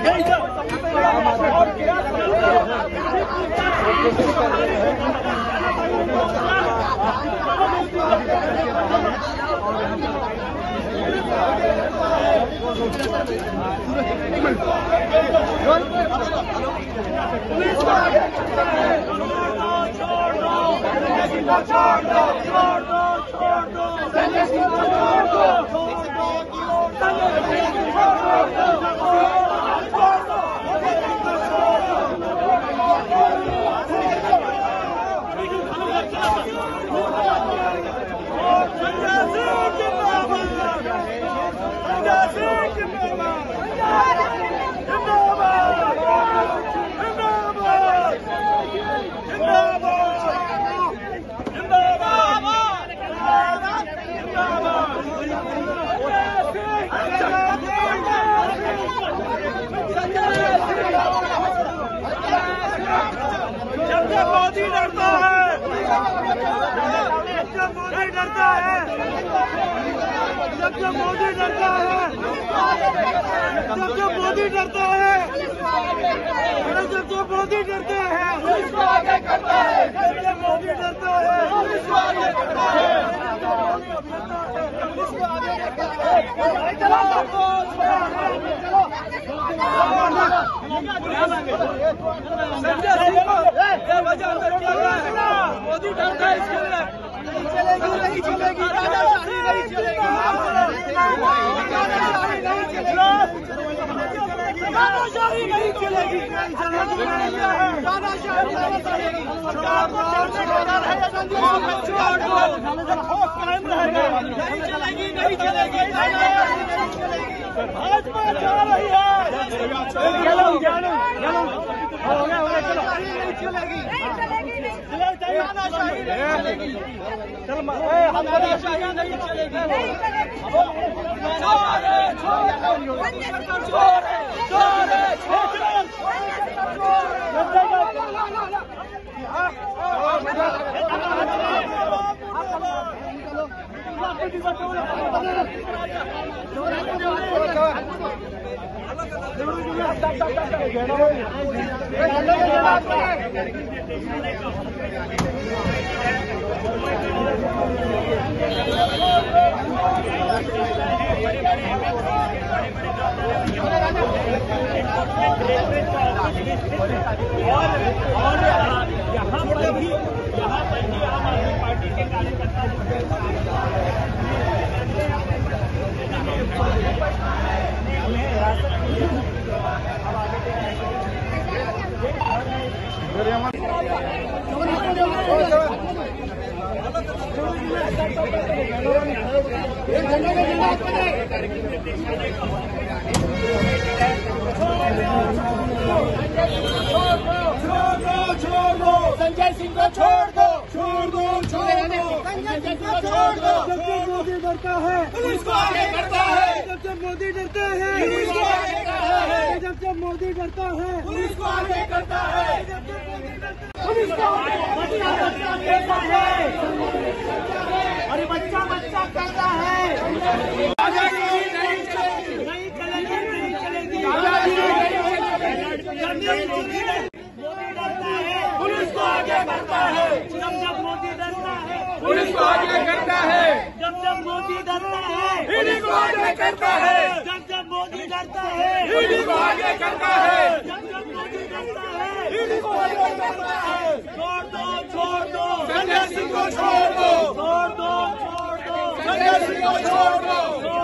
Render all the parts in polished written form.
मोदी डरता है, जब मोदी डरता है, जब मोदी डरता है, जब मोदी डरता है, जब मोदी डरता है, जब मोदी डरता है, मोदी डरता है, इसके लिए नहीं चलेगी, राजाशाही नहीं चलेगी, राजाशाही नहीं चलेगी, नहीं चलेगी, भाजपा जा रही है, चलो नहीं चलेगी, तानाशाही नहीं चलेगी, तानाशाही नहीं चलेगी, और यहाँ पर भी आम आदमी पार्टी के कार्यकर्ता संजय सिंह को छोड़ दो, संजय सिंह को छोड़ दो। जब मोदी डरता है पुलिस को आगे करता है, जब मोदी डरता है पुलिस को आगे करता है, जब मोदी डरता है पुलिस को आगे करता है, पुलिस को करता है, अरे बच्चा करता है, पुलिस को आगे करता है, जब मोदी डरता है पुलिस को आगे करता है, जब मोदी डरता है पुलिस को आगे करता है, जब मोदी डरता है पुलिस को आगे करता है, जब मोदी डरता है पुलिस को आगे करता है। छोड़ दो संजय सिंह को, छोड़ दो संजय सिंह को, छोड़ दो।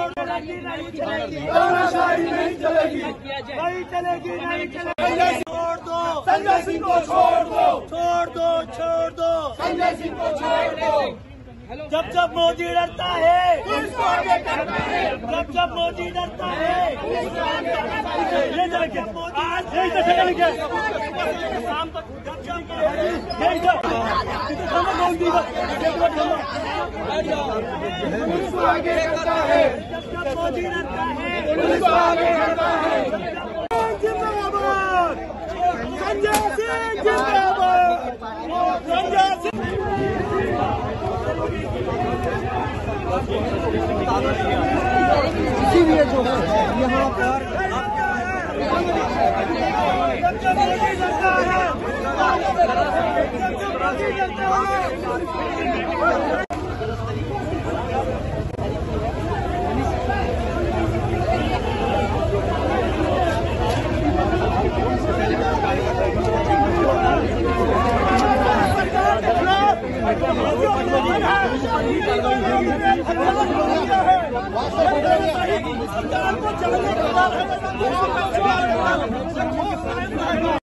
तानाशाही नहीं चलेगी, नहीं चलेगी, छोड़ दो संजय सिंह को, छोड़ दो संजय सिंह को, छोड़ दो। जब मोदी डरता है पुलिस को आगे करता है, जब मोदी डरता है पुलिस को आगे करता है, जब मोदी शाम तक पुलिस को आगे करता है, जब मोदी डरता है पुलिस को आगे करता है। जिंदाबाद संजय सिंह, जिंदाबाद संजय सिंह। इसीलिए जो है यहाँ पर मोदी डरता है। सरकार को चलने